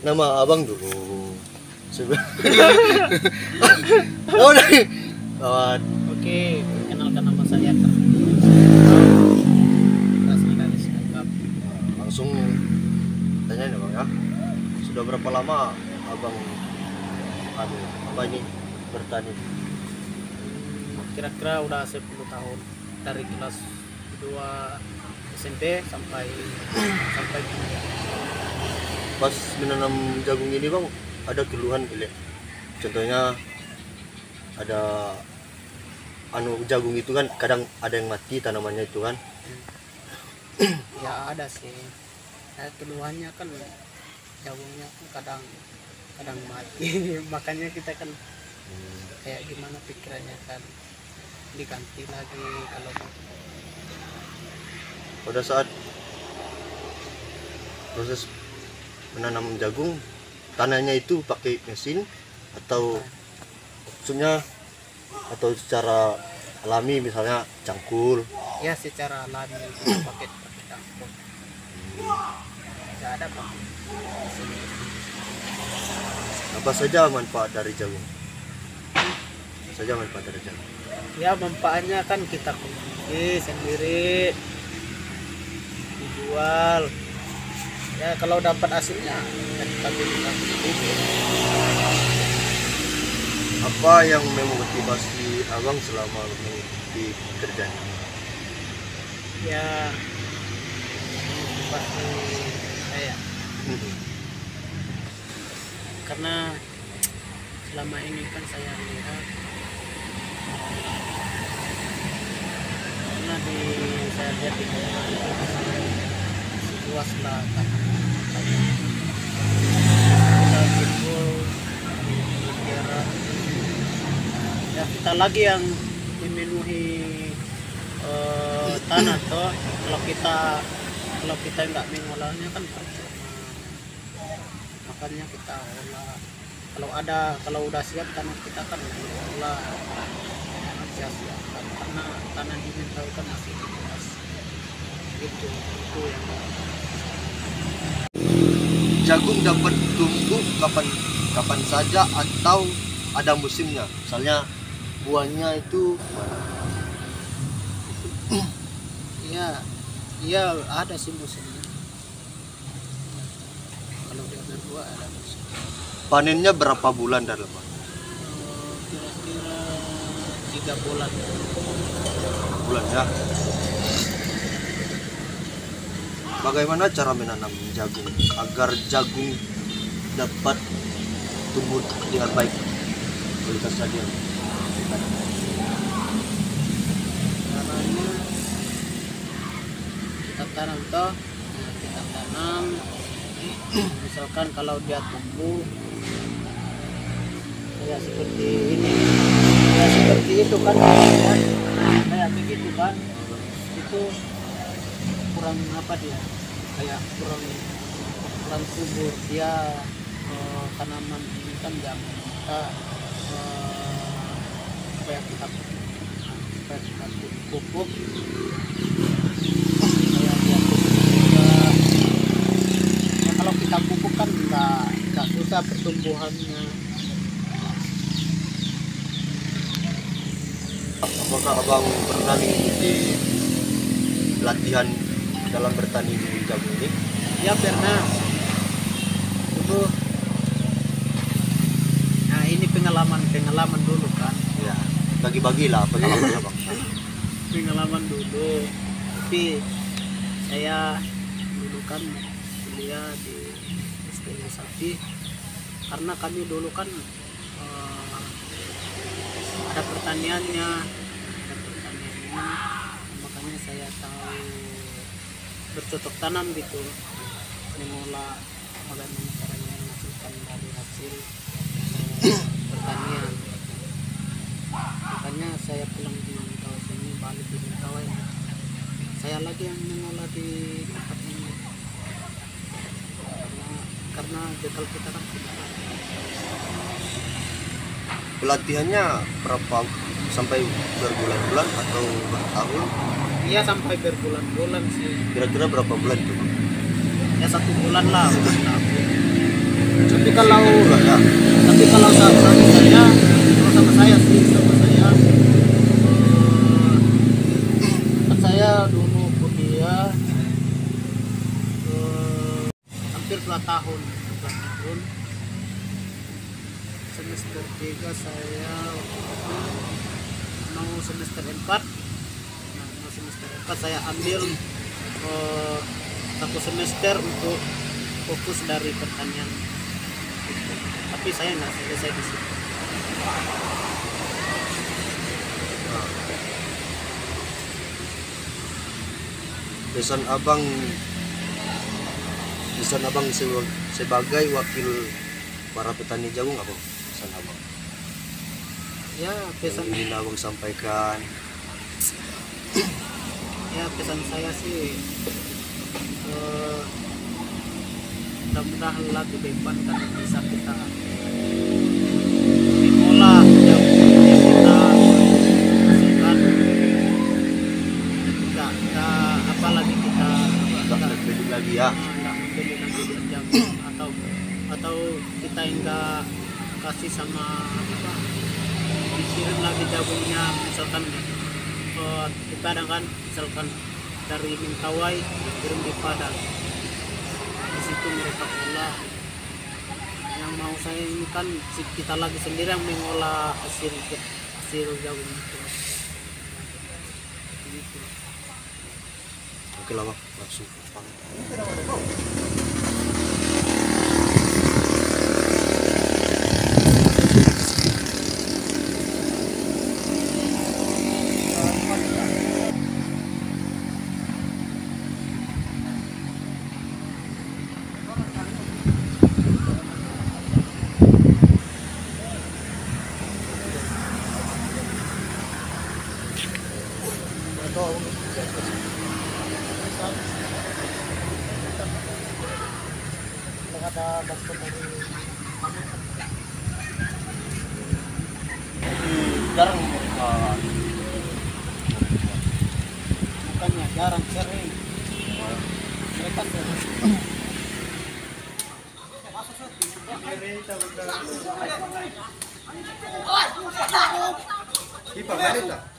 nama abang dulu. Oh, Oke, kenalkan nama saya berasal dari Cilacap. langsung tanya nih bang ya. Sudah berapa lama abang apa ini bertani? Kira-kira udah 10 tahun dari kelas 2 SMP sampai kuliah. Pas menanam jagung ini bang, ada keluhan pilih. Contohnya ada jagung itu kan kadang ada yang mati tanamannya itu kan. Ya ada sih. Keluhannya kan jagungnya kan kadang mati. Makanya kita kan kayak gimana pikirannya kan diganti lagi kalau Pada saat proses menanam jagung, tanahnya itu pakai mesin atau maksudnya atau secara alami, misalnya cangkul. ya secara alami kita pakai campur. Nggak ada pakai mesin. Apa saja manfaat dari jagung? Saja manfaat dari jagung. Ya manfaatnya kan kita konsumsi sendiri, dijual. Ya kalau dapat hasilnya kita bisa sendiri. Apa yang memotivasi abang selama mengikuti kerjanya? Ya motivasi saya karena selama ini kan saya lihat karena saya lihat di daerah itu luas lah tanah kita timbul di daerah ya kita lagi yang memenuhi tanah toh kalau kita nggak mengolahnya kan percuma. Makanya kita olah kalau udah siap tanah kita kan olah sia-siakan karena tanah di Mentau kan masih luas itu yang Jagung dapat tumbuh kapan saja atau ada musimnya? Misalnya buahnya itu iya ada sih musimnya. Kalau dia berdua ada musim. panennya berapa bulan dalam? Kira-kira 3 bulan. Bulan ya. Bagaimana cara menanam jagung agar jagung dapat tumbuh dengan baik kualitasnya dia? Caranya kita tanam toh, kita tanam. Misalkan kalau dia tumbuh kayak seperti ini, kayak seperti itu kan, kayak begitu kan, itu kurang apa dia, kayak kurang subur dia. Tanaman ini kan jangan kita supaya kita pupuk supaya dia juga. Ya, kalau kita pupuk kan nggak susah pertumbuhannya. Apakah abang pernah mengikuti pelatihan dalam bertani di jagung ini? Ya pernah itu. Nah ini pengalaman dulu kan. Ya, bagi-bagilah pengalaman abang. Pengalaman dulu, tapi saya dulu kan kuliah di STM Sapi karena kami dulu kan ada pertaniannya, makanya saya tahu bercocok tanam gitu, mengolah bagaimana caranya menghasilkan dari hasil pertanian. Makanya saya pulang di Mentawai sini, balik di Mentawai, saya lagi yang mengolah di tempat ini karena bekal kita kan tidak ada. Pelatihannya berapa sampai berbulan-bulan atau bertahun? Iya sampai berbulan-bulan sih. Kira-kira berapa bulan tuh? Ya 1 bulan lah udah tahun. Tapi kalau Enggak ya. tapi kalau sama saya, kalau sama saya sih sama saya, kan saya dulu kuliah hampir 2 tahun, 2 tahun. Semester 3 saya mau semester 4. Nah, mau semester 4 saya ambil 1 semester untuk fokus dari pertanian. Tapi saya nggak selesai di situ. Pesan abang sebagai wakil para petani jagung apa pesan abang? Ya pesan Yang ingin abang sampaikan. ya pesan saya sih mudah-mudahan lah ke depan kan bisa kita mengolah yang kita hasilkan, nggak apalagi kita Nggak beli lagi ya. nggak membeli lagi jagung atau kita enggak kasih sama apa, dikirim lagi jagungnya misalkan kita kan misalkan dari Mentawai kirim di Padang, di situ mereka olah. Yang mau saya ini kan kita lagi sendiri yang mengolah hasil jagung itu. Gitu. Oke lah bang, langsung. Ada bantuan dari Jarang bukannya jarang, sering mereka sering. Ipa, balik lah.